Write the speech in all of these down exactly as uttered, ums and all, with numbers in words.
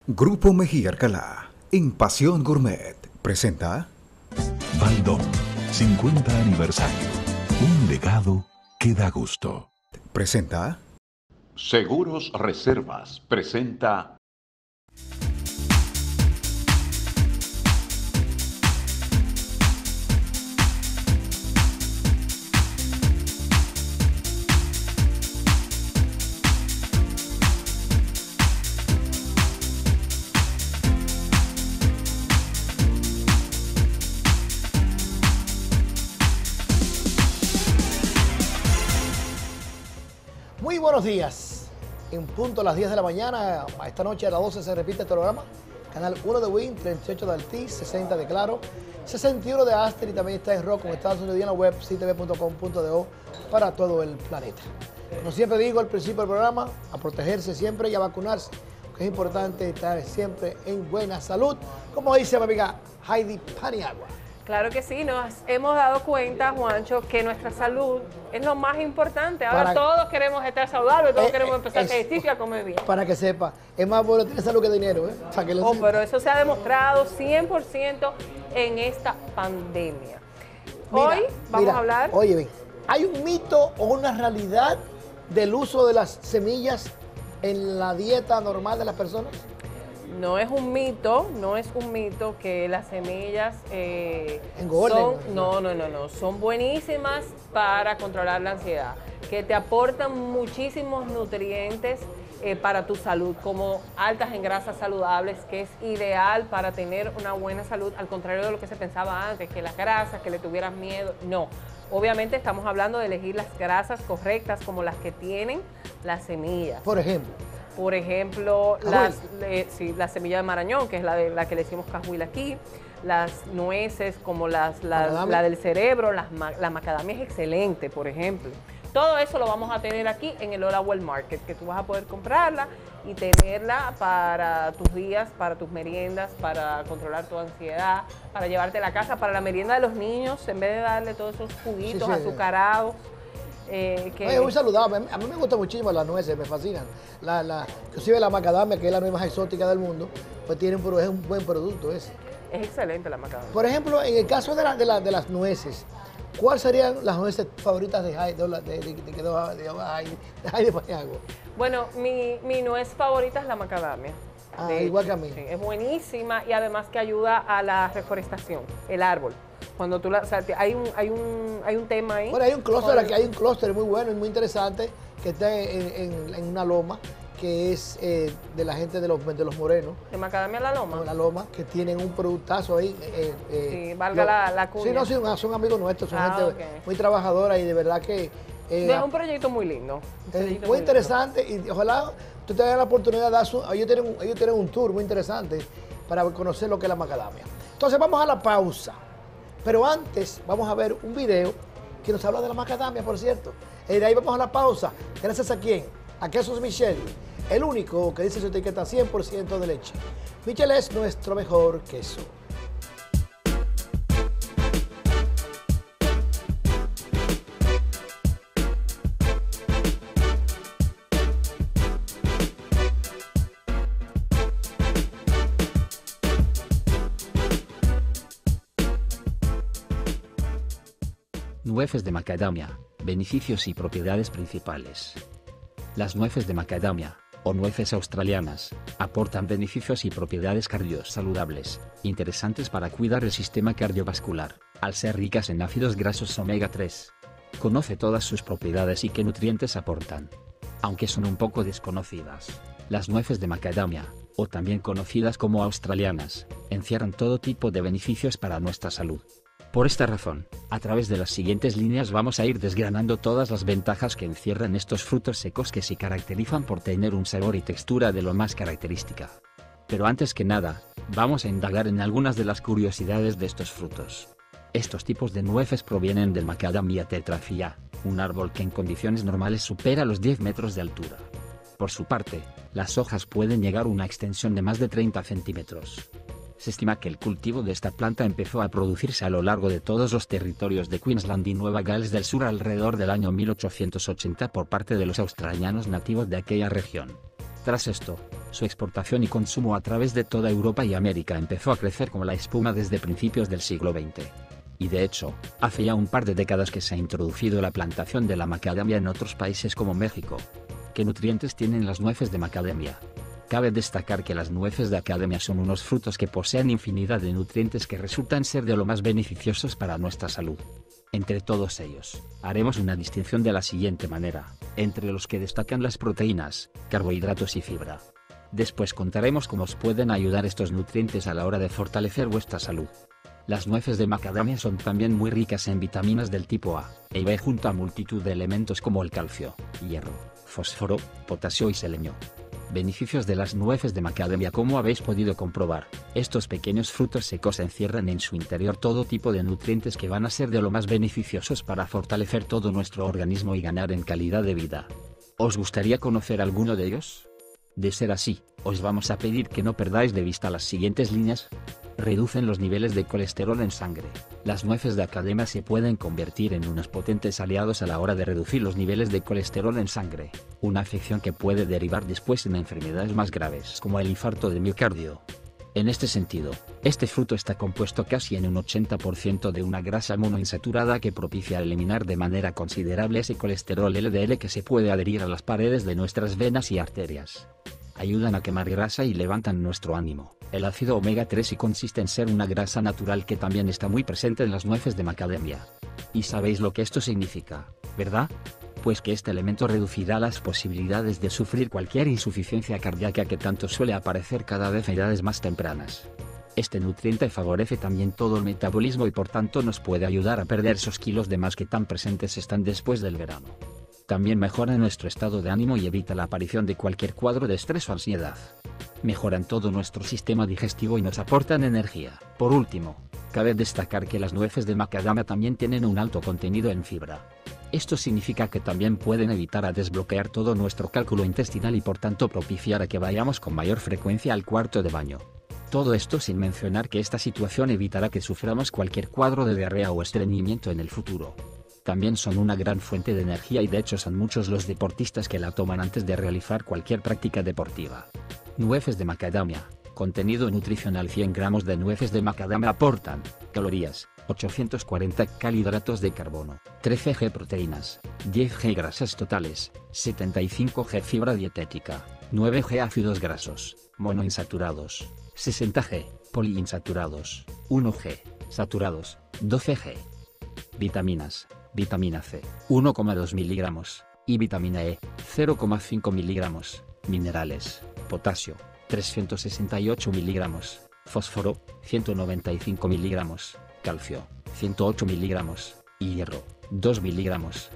Grupo Mejía Alcalá, en Pasión Gourmet, presenta Baldón, cincuenta aniversario. Un legado que da gusto. Presenta Seguros Reservas presenta Muy buenos días. En punto a las diez de la mañana, esta noche a las doce se repite el programa. Canal uno de Win, treinta y ocho de Altiz, sesenta de Claro, sesenta y uno de Aster y también está en Rock con Estados Unidos y en la web c t v punto com punto do para todo el planeta. Como siempre digo al principio del programa, a protegerse siempre y a vacunarse, porque es importante estar siempre en buena salud, como dice mi amiga Heidi Paniagua. Claro que sí, nos hemos dado cuenta, Juancho, que nuestra salud es lo más importante. Ahora Para, todos queremos estar saludables, todos eh, queremos empezar a es, ejercicio y a comer bien. Para que sepa, es más bueno tener salud que dinero, ¿eh? Para que lo Oh, sepa. pero eso se ha demostrado cien por ciento en esta pandemia. Mira, Hoy vamos mira, a hablar... Oye, ven, ¿hay un mito o una realidad del uso de las semillas en la dieta normal de las personas? No es un mito, no es un mito que las semillas eh, Engorden. son, no, no, no, no, son buenísimas para controlar la ansiedad, que te aportan muchísimos nutrientes eh, para tu salud, como altas en grasas saludables, que es ideal para tener una buena salud, al contrario de lo que se pensaba antes, que las grasas, que le tuvieras miedo, no. Obviamente estamos hablando de elegir las grasas correctas, como las que tienen las semillas. Por ejemplo. Por ejemplo, las, eh, sí, la semilla de marañón, que es la, de, la que le decimos cajuil aquí, las nueces como las, las, la del cerebro, las, la macadamia es excelente, por ejemplo. Todo eso lo vamos a tener aquí en el Ola World Market, que tú vas a poder comprarla y tenerla para tus días, para tus meriendas, para controlar tu ansiedad, para llevarte a la casa, para la merienda de los niños, en vez de darle todos esos juguitos sí, sí, azucarados. Eh, que... Oye, muy saludable. A mí me gustan muchísimo las nueces, me fascinan. La, la, inclusive la macadamia, que es la nuez más exótica del mundo, pues tiene un, es un buen producto ese. Es excelente la macadamia. Por ejemplo, en el caso de, la, de, la, de las nueces, ¿cuáles serían las nueces favoritas de Heidi de, de, de, de, de, de Paniagua? Bueno, mi, mi nuez favorita es la macadamia. Ah, de, igual que a mí. Sí, es buenísima y además que ayuda a la reforestación, el árbol. Cuando tú la, o sea, hay un hay un hay un tema ahí. Bueno, hay un clúster aquí, hay un clúster muy bueno y muy interesante que está en, en, en una loma que es eh, de la gente de los de los morenos. ¿De Macadamia La Loma? No, La Loma, que tienen un productazo ahí. Eh, eh, sí, valga lo, la, la cuña. Sí, no, sí, son amigos nuestros, son ah, gente okay. muy trabajadora y de verdad que... Eh, es un proyecto muy lindo. Proyecto muy, muy interesante lindo. Y ojalá tú tengas la oportunidad de dar su... Ellos tienen, ellos tienen un tour muy interesante para conocer lo que es la macadamia. Entonces vamos a la pausa. Pero antes vamos a ver un video que nos habla de la macadamia, por cierto. Y de ahí vamos a la pausa. Gracias a quién? A Quesos Michel, el único que dice su etiqueta cien por ciento de leche. Michel es nuestro mejor queso. Nueces de macadamia, beneficios y propiedades principales. Las nueces de macadamia, o nueces australianas, aportan beneficios y propiedades cardiosaludables, interesantes para cuidar el sistema cardiovascular, al ser ricas en ácidos grasos omega tres. Conoce todas sus propiedades y qué nutrientes aportan. Aunque son un poco desconocidas, las nueces de macadamia, o también conocidas como australianas, encierran todo tipo de beneficios para nuestra salud. Por esta razón, a través de las siguientes líneas vamos a ir desgranando todas las ventajas que encierran estos frutos secos que se caracterizan por tener un sabor y textura de lo más característica. Pero antes que nada, vamos a indagar en algunas de las curiosidades de estos frutos. Estos tipos de nueces provienen del Macadamia tetrafila, un árbol que en condiciones normales supera los diez metros de altura. Por su parte, las hojas pueden llegar a una extensión de más de treinta centímetros. Se estima que el cultivo de esta planta empezó a producirse a lo largo de todos los territorios de Queensland y Nueva Gales del Sur alrededor del año mil ochocientos ochenta por parte de los australianos nativos de aquella región. Tras esto, Su exportación y consumo a través de toda Europa y América empezó a crecer como la espuma desde principios del siglo veinte. Y de hecho, hace ya un par de décadas que se ha introducido la plantación de la macadamia en otros países como México. ¿Qué nutrientes tienen las nueces de macadamia? Cabe destacar que las nueces de macadamia son unos frutos que poseen infinidad de nutrientes que resultan ser de lo más beneficiosos para nuestra salud. Entre todos ellos, haremos una distinción de la siguiente manera, entre los que destacan las proteínas, carbohidratos y fibra. Después contaremos cómo os pueden ayudar estos nutrientes a la hora de fortalecer vuestra salud. Las nueces de macadamia son también muy ricas en vitaminas del tipo A e B junto a multitud de elementos como el calcio, hierro, fósforo, potasio y selenio. Beneficios de las nueces de macadamia. Como habéis podido comprobar, estos pequeños frutos secos encierran en su interior todo tipo de nutrientes que van a ser de lo más beneficiosos para fortalecer todo nuestro organismo y ganar en calidad de vida. ¿Os gustaría conocer alguno de ellos? De ser así, os vamos a pedir que no perdáis de vista las siguientes líneas. Reducen los niveles de colesterol en sangre. Las nueces de macadamia se pueden convertir en unos potentes aliados a la hora de reducir los niveles de colesterol en sangre, una afección que puede derivar después en enfermedades más graves como el infarto de miocardio. En este sentido, este fruto está compuesto casi en un ochenta por ciento de una grasa monoinsaturada que propicia eliminar de manera considerable ese colesterol L D L que se puede adherir a las paredes de nuestras venas y arterias. Ayudan a quemar grasa y levantan nuestro ánimo. El ácido omega tres y consiste en ser una grasa natural que también está muy presente en las nueces de macadamia. ¿Y sabéis lo que esto significa, verdad? Pues que este elemento reducirá las posibilidades de sufrir cualquier insuficiencia cardíaca que tanto suele aparecer cada vez en edades más tempranas. Este nutriente favorece también todo el metabolismo y por tanto nos puede ayudar a perder esos kilos de más que tan presentes están después del verano. También mejora nuestro estado de ánimo y evita la aparición de cualquier cuadro de estrés o ansiedad. Mejoran todo nuestro sistema digestivo y nos aportan energía. Por último, cabe destacar que las nueces de macadamia también tienen un alto contenido en fibra. Esto significa que también pueden evitar a desbloquear todo nuestro cálculo intestinal y por tanto propiciar a que vayamos con mayor frecuencia al cuarto de baño. Todo esto sin mencionar que esta situación evitará que suframos cualquier cuadro de diarrea o estreñimiento en el futuro. También son una gran fuente de energía y de hecho son muchos los deportistas que la toman antes de realizar cualquier práctica deportiva. Nueces de macadamia. Contenido nutricional: cien gramos de nueces de macadamia aportan calorías, ochocientos cuarenta carbohidratos de carbono, trece gramos proteínas, diez gramos grasas totales, setenta y cinco gramos fibra dietética, nueve gramos ácidos grasos, monoinsaturados, sesenta gramos poliinsaturados, uno gramo saturados, doce gramos. Vitaminas: vitamina C, uno coma dos miligramos, y vitamina E, cero coma cinco miligramos, minerales, potasio, trescientos sesenta y ocho miligramos, fósforo, ciento noventa y cinco miligramos, calcio, ciento ocho miligramos, y hierro, dos miligramos.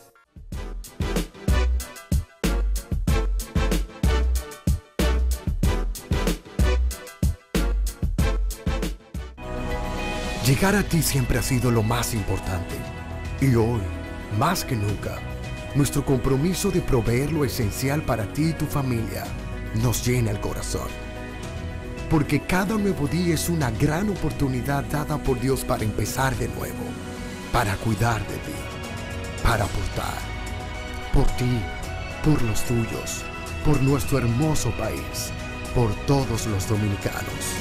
Llegar a ti siempre ha sido lo más importante. Y hoy, más que nunca, nuestro compromiso de proveer lo esencial para ti y tu familia nos llena el corazón. Porque cada nuevo día es una gran oportunidad dada por Dios para empezar de nuevo, para cuidar de ti, para aportar, por ti, por los tuyos, por nuestro hermoso país, por todos los dominicanos.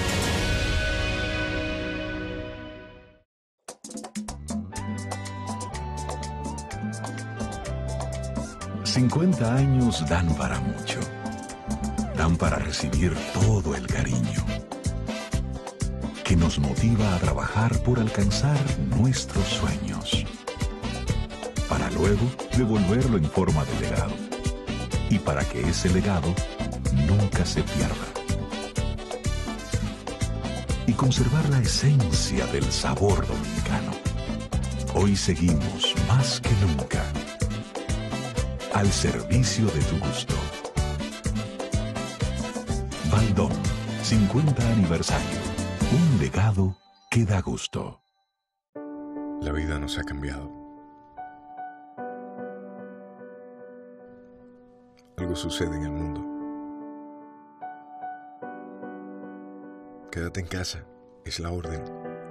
cincuenta años dan para mucho. Dan para recibir todo el cariño que nos motiva a trabajar por alcanzar nuestros sueños, para luego devolverlo en forma de legado y para que ese legado nunca se pierda y conservar la esencia del sabor dominicano. Hoy seguimos más que nunca al servicio de tu gusto. Baldón, cincuenta aniversario. Un legado que da gusto. La vida nos ha cambiado. Algo sucede en el mundo. Quédate en casa, es la orden.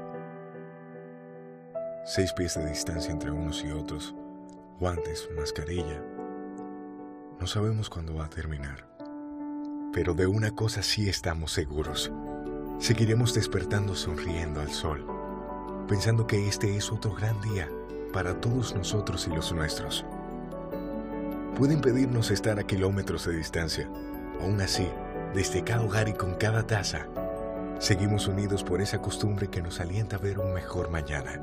Seis pies de distancia entre unos y otros, guantes, mascarilla. No sabemos cuándo va a terminar, pero de una cosa sí estamos seguros. Seguiremos despertando sonriendo al sol, pensando que este es otro gran día para todos nosotros y los nuestros. Pueden pedirnos estar a kilómetros de distancia. Aún así, desde cada hogar y con cada taza, seguimos unidos por esa costumbre que nos alienta a ver un mejor mañana.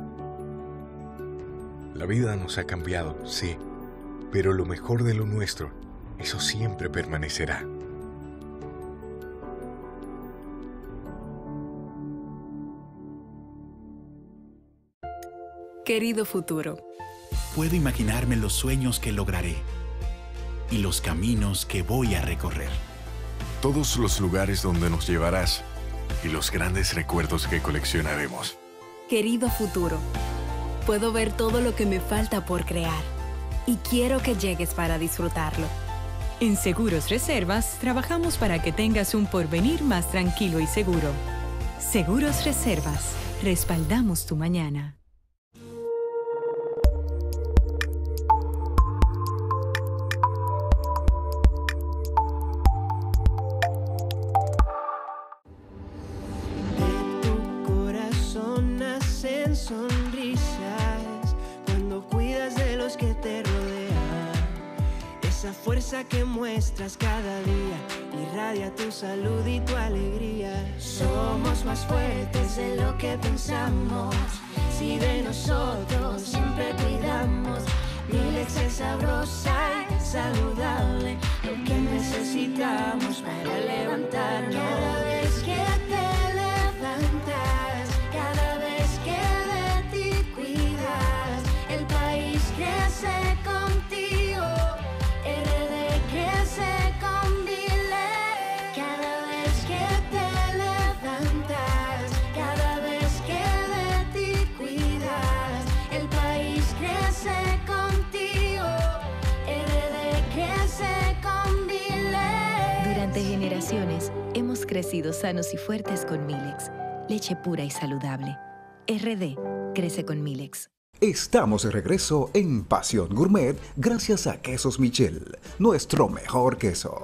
La vida nos ha cambiado, sí, pero lo mejor de lo nuestro, eso siempre permanecerá. Querido futuro, puedo imaginarme los sueños que lograré y los caminos que voy a recorrer. Todos los lugares donde nos llevarás y los grandes recuerdos que coleccionaremos. Querido futuro, puedo ver todo lo que me falta por crear y quiero que llegues para disfrutarlo. En Seguros Reservas trabajamos para que tengas un porvenir más tranquilo y seguro. Seguros Reservas, respaldamos tu mañana. Sonrisas cuando cuidas de los que te rodean. Esa fuerza que muestras cada día irradia tu salud y tu alegría. Somos más fuertes de lo que pensamos. Si de nosotros siempre cuidamos. Milex es sabrosa y saludable, lo que necesitamos para levantarnos. Cada vez que te levantas, cada vez que crece contigo, R D crece con Milex. Cada vez que te levantas, cada vez que de ti cuidas, el país crece contigo, R D crece con Milex. Durante generaciones hemos crecido sanos y fuertes con Milex, leche pura y saludable. R D crece con Milex. Estamos de regreso en Pasión Gourmet gracias a Quesos Michel, nuestro mejor queso.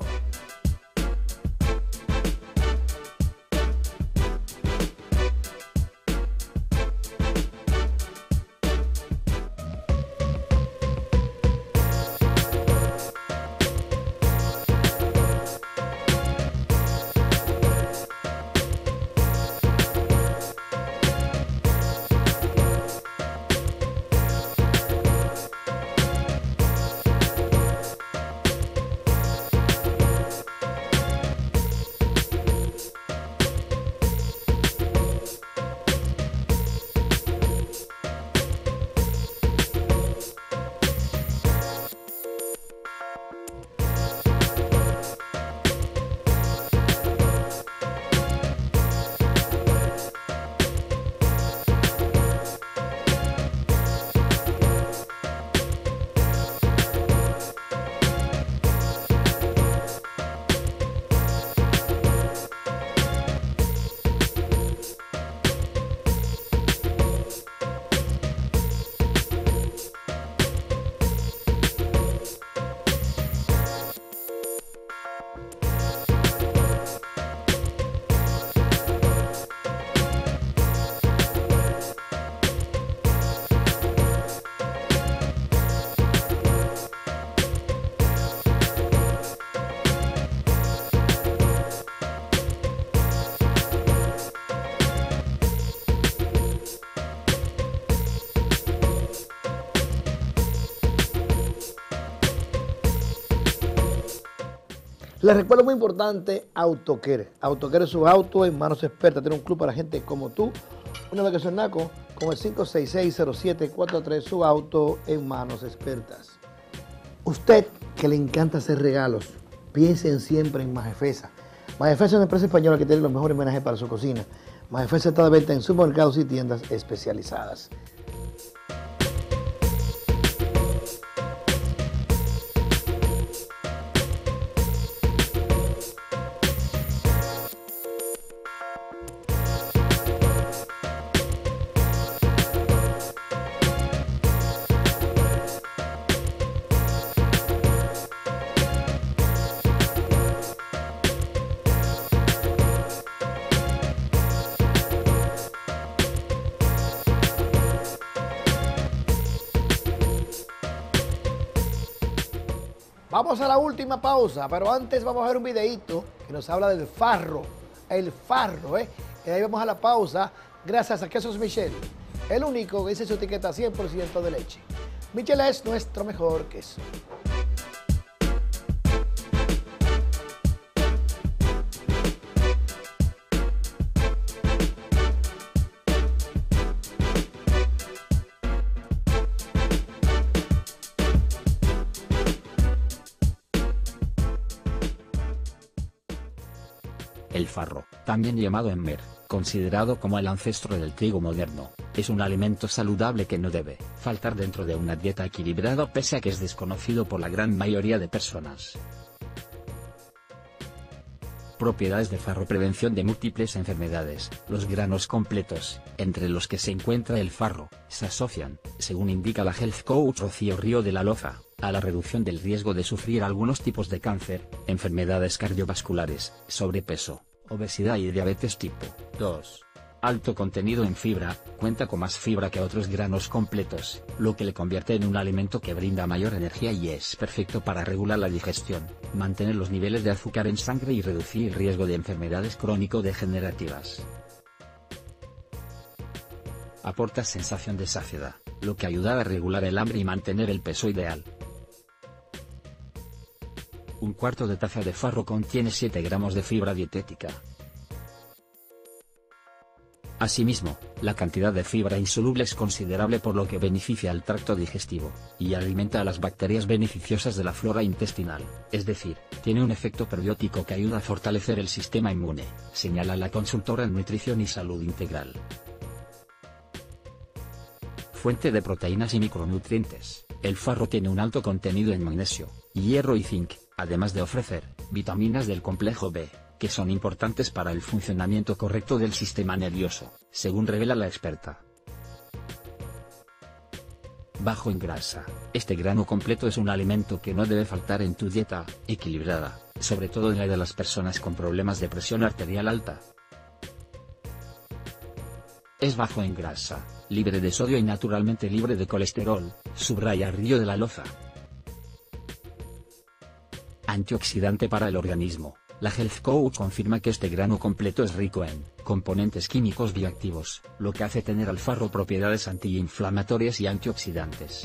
Les recuerdo muy importante, AutoCare. AutoCare es su auto en manos expertas. Tiene un club para gente como tú. Una vez que soy Naco, con el cinco seis seis, cero siete cuatro tres, su auto en manos expertas. Usted que le encanta hacer regalos, piensen siempre en Majefesa. Majefesa es una empresa española que tiene los mejores menajes para su cocina. Majefesa está de venta en supermercados y tiendas especializadas. Vamos a la última pausa, pero antes vamos a ver un videíto que nos habla del farro. El farro, ¿eh? Y ahí vamos a la pausa, gracias a Quesos Michel, el único que dice su etiqueta cien por ciento de leche. Michel es nuestro mejor queso. El farro, también llamado emmer, considerado como el ancestro del trigo moderno, es un alimento saludable que no debe faltar dentro de una dieta equilibrada pese a que es desconocido por la gran mayoría de personas. Propiedades de farro: prevención de múltiples enfermedades. Los granos completos, entre los que se encuentra el farro, se asocian, según indica la Health Coach Rocío Río de la Loza, a la reducción del riesgo de sufrir algunos tipos de cáncer, enfermedades cardiovasculares, sobrepeso, obesidad y diabetes tipo dos. Alto contenido en fibra, cuenta con más fibra que otros granos completos, lo que le convierte en un alimento que brinda mayor energía y es perfecto para regular la digestión, mantener los niveles de azúcar en sangre y reducir el riesgo de enfermedades crónico-degenerativas. Aporta sensación de saciedad, lo que ayuda a regular el hambre y mantener el peso ideal. Un cuarto de taza de farro contiene siete gramos de fibra dietética. Asimismo, la cantidad de fibra insoluble es considerable, por lo que beneficia al tracto digestivo, y alimenta a las bacterias beneficiosas de la flora intestinal, es decir, tiene un efecto prebiótico que ayuda a fortalecer el sistema inmune, señala la consultora en Nutrición y Salud Integral. Fuente de proteínas y micronutrientes: el farro tiene un alto contenido en magnesio, hierro y zinc, además de ofrecer vitaminas del complejo B, que son importantes para el funcionamiento correcto del sistema nervioso, según revela la experta. Bajo en grasa: este grano completo es un alimento que no debe faltar en tu dieta equilibrada, sobre todo en la de las personas con problemas de presión arterial alta. Es bajo en grasa, libre de sodio y naturalmente libre de colesterol, subraya Río de la Loza. Antioxidante para el organismo: la Health Coach confirma que este grano completo es rico en componentes químicos bioactivos, lo que hace tener al farro propiedades antiinflamatorias y antioxidantes.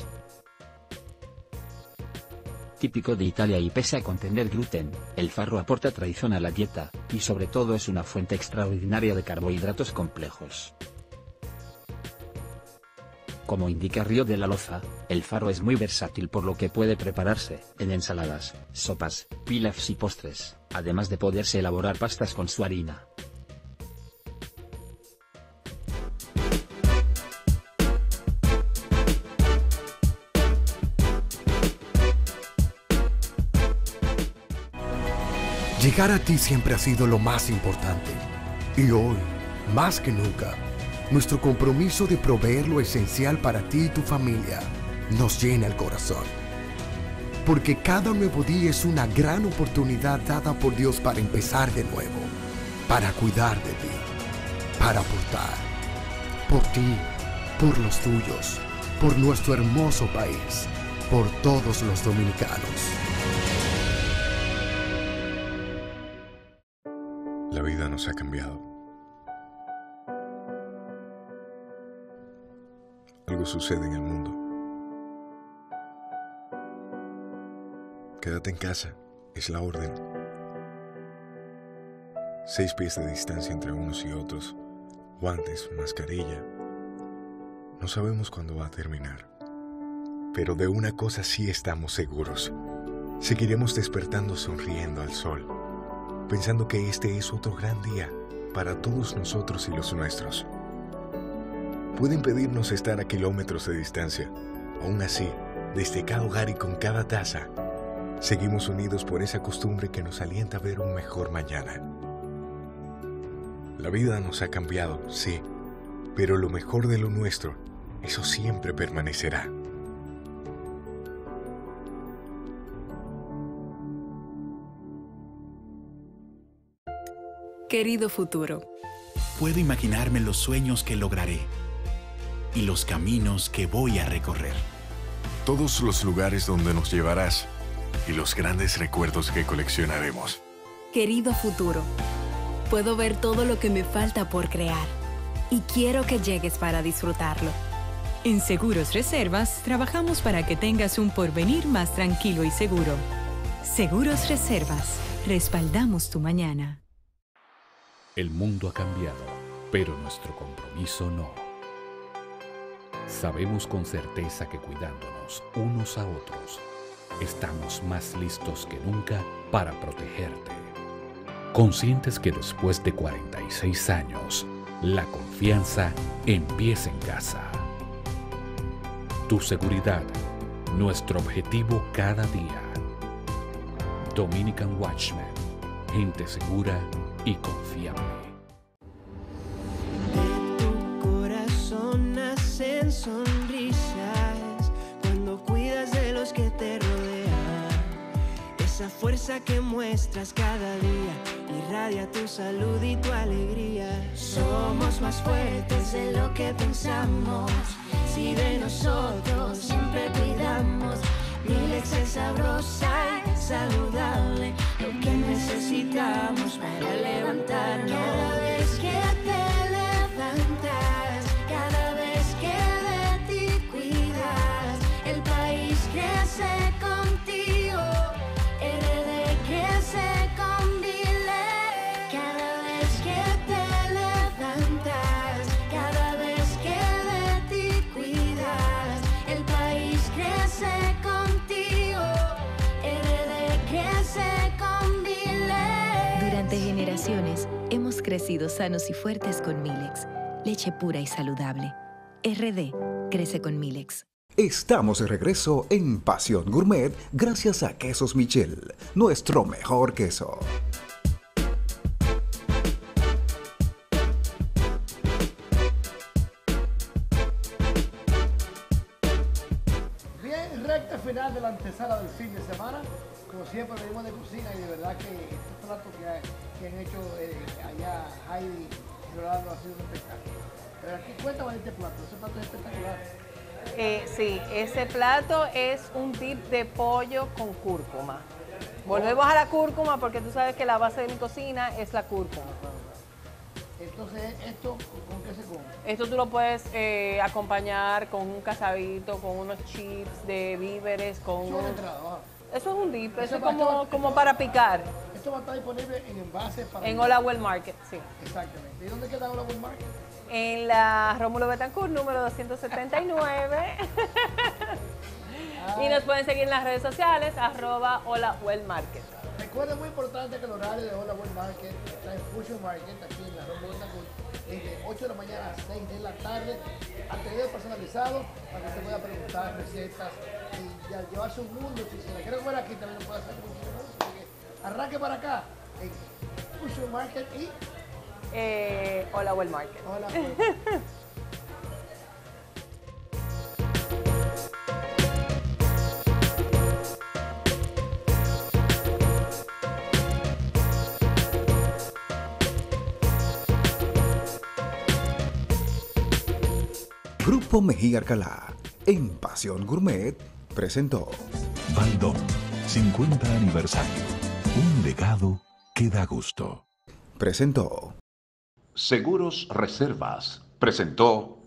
Típico de Italia y pese a contener gluten, el farro aporta tradición a la dieta, y sobre todo es una fuente extraordinaria de carbohidratos complejos. Como indica Río de la Loza, el farro es muy versátil, por lo que puede prepararse en ensaladas, sopas, pilafs y postres, además de poderse elaborar pastas con su harina. Llegar a ti siempre ha sido lo más importante. Y hoy, más que nunca, nuestro compromiso de proveer lo esencial para ti y tu familia nos llena el corazón. Porque cada nuevo día es una gran oportunidad dada por Dios para empezar de nuevo, para cuidar de ti, para aportar, por ti, por los tuyos, por nuestro hermoso país, por todos los dominicanos. La vida nos ha cambiado. Algo sucede en el mundo. Quédate en casa, es la orden. Seis pies de distancia entre unos y otros, guantes, mascarilla. No sabemos cuándo va a terminar. Pero de una cosa sí estamos seguros. Seguiremos despertando sonriendo al sol, pensando que este es otro gran día para todos nosotros y los nuestros. Puede impedirnos estar a kilómetros de distancia. Aún así, desde cada hogar y con cada taza, seguimos unidos por esa costumbre que nos alienta a ver un mejor mañana. La vida nos ha cambiado, sí, pero lo mejor de lo nuestro, eso siempre permanecerá. Querido futuro, puedo imaginarme los sueños que lograré y los caminos que voy a recorrer. Todos los lugares donde nos llevarás y los grandes recuerdos que coleccionaremos. Querido futuro, puedo ver todo lo que me falta por crear y quiero que llegues para disfrutarlo. En Seguros Reservas trabajamos para que tengas un porvenir más tranquilo y seguro. Seguros Reservas, respaldamos tu mañana. El mundo ha cambiado, pero nuestro compromiso no. Sabemos con certeza que cuidándonos unos a otros, estamos más listos que nunca para protegerte. Conscientes que después de cuarenta y seis años, la confianza empieza en casa. Tu seguridad, nuestro objetivo cada día. Dominican Watchman, gente segura y confiable. De tu corazón nacen sonrisas cuando cuidas de los que te rodean. Esa fuerza que muestras cada día irradia tu salud y tu alegría. Somos más fuertes de lo que pensamos. Si de nosotros siempre cuidamos, Milex es sabrosa y saludable, lo que necesitamos para levantarnos. Cada vez que te levantas, cada vez que de ti cuidas, el país crece contigo, R D crece con Milex. Cada vez que te levantas, cada vez que de ti cuidas, el país crece contigo, R D crece con Milex. Durante generaciones hemos crecido sanos y fuertes con Milex, leche pura y saludable. R D crece con Milex. Estamos de regreso en Pasión Gourmet gracias a Quesos Michel, nuestro mejor queso. Bien, recta final de la antesala del fin de semana. Como siempre venimos de cocina y de verdad que estos platos que, hay, que han hecho eh, allá Heidi y Rolando ha sido un espectáculo. Pero aquí cuéntame de este plato, ese plato es espectacular. Eh, sí, ese plato es un dip de pollo con cúrcuma. Volvemos a la cúrcuma porque tú sabes que la base de mi cocina es la cúrcuma. Entonces, ¿esto con qué se come? Esto tú lo puedes eh, acompañar con un casadito, con unos chips de víveres, con Eso es un... entrada, ¿no? Eso es un dip, eso, Eso es va- como, esto va- como esto para va- picar. Esto va a estar disponible en envases para... En Hola Well Market, sí. Exactamente. ¿Y dónde queda Hola Well Market? En la Rómulo Betancourt, número doscientos setenta y nueve. Y nos pueden seguir en las redes sociales, arroba Hola Well Market. Recuerden, muy importante que el horario de Hola Well Market está en Fusion Market, aquí en la Rómulo Betancourt, desde ocho de la mañana a seis de la tarde, atendido personalizado para que usted pueda preguntar recetas y ya llevarse un mundo. Si se la quiere comer aquí, también lo puede hacer muchísimo. Así que arranque para acá en Fusion Market y Eh, Hola Well Market. Hola Well Market. Grupo Mejía Alcalá, en Pasión Gourmet, presentó Baldón, cincuenta aniversario. Un legado que da gusto. Presentó Seguros Reservas presentó